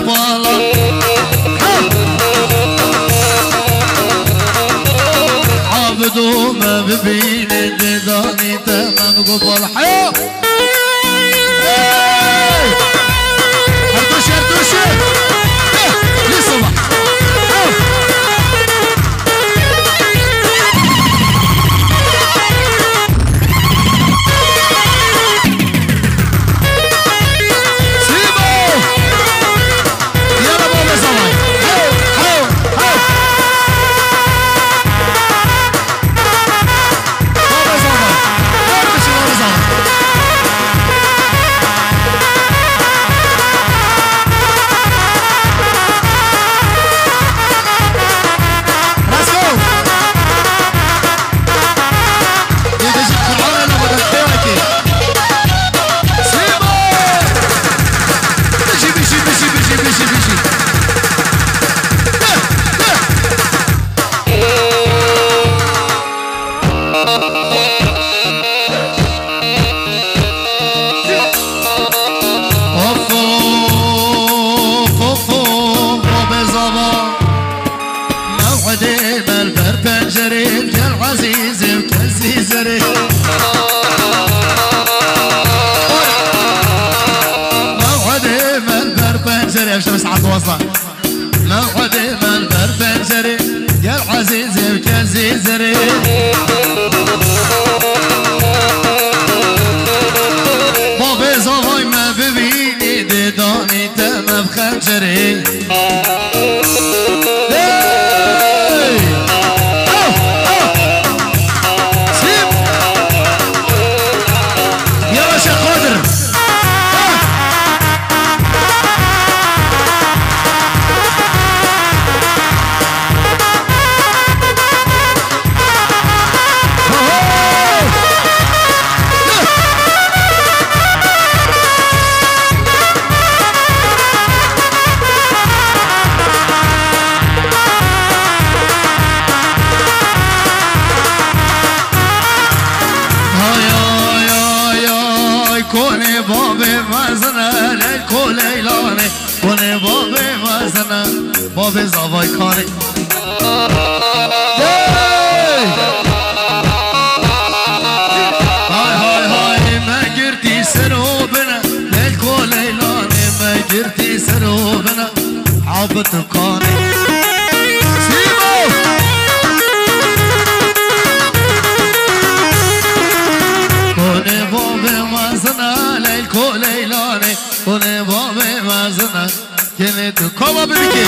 قبالا عابدو ما ببين دداني تمام قبال حيو هردوش هردوش لصبح موعد من بربنجري يا العزيز وكنزيزري بابي زواي ما ببيني دداني تمام خنجري كوني بابي مازنا لكل ليلاني كوني بابي مازنا بابي زواي كاني هاي هاي هاي ما قرتي سروبنا لكل ليلاني ما قرتي سروبنا عبت كاني ليلاني كوني بابي مازنا كنت كوما ببكي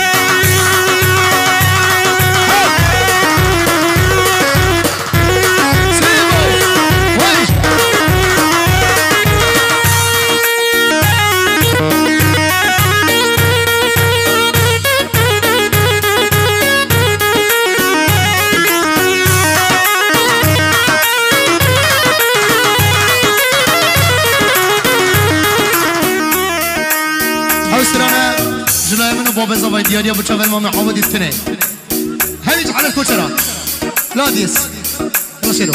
بابا زواي دياريا بتشغل مامي حمد الثنين هنيج على الكوشرة لا ديس يلا شيلو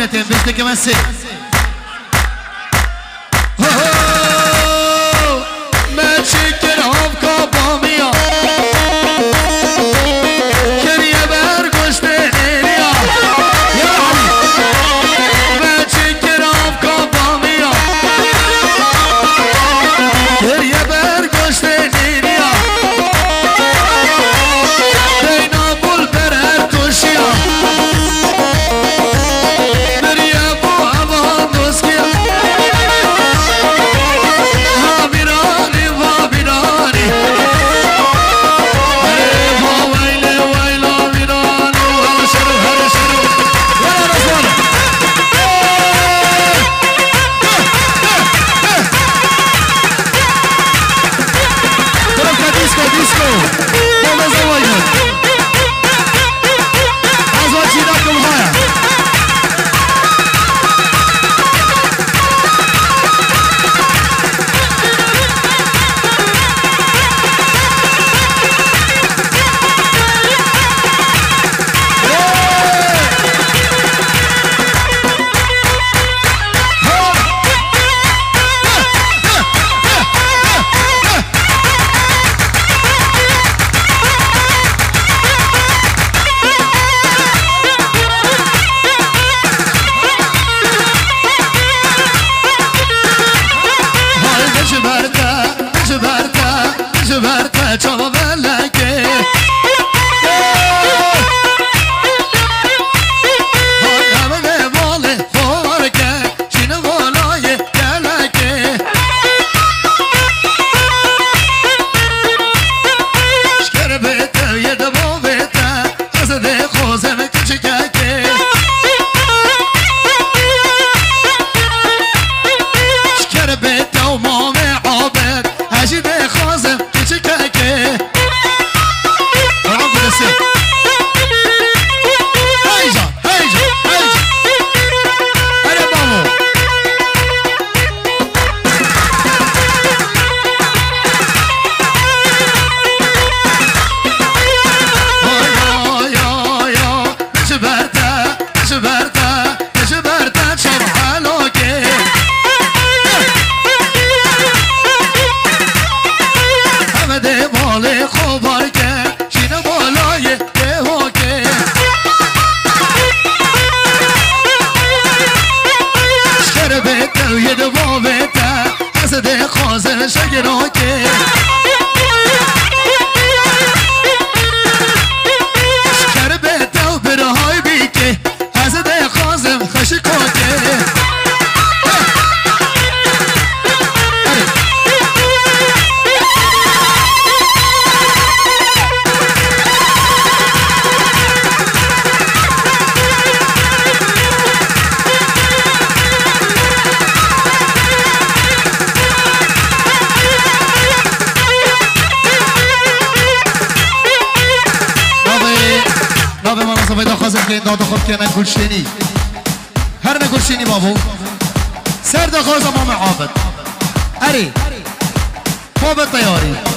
شتیم بسته که من سه من چکر هم کابا میا کریه برگشته نیا یا علی من چکر هم کابا میا کریه برگشته نیا دینا بول برر توشیا دریا بو هوا دوسکیا داد خود که نگلشینی هر نگلشینی بابو سر دخواز امام عابد اری باب طیاری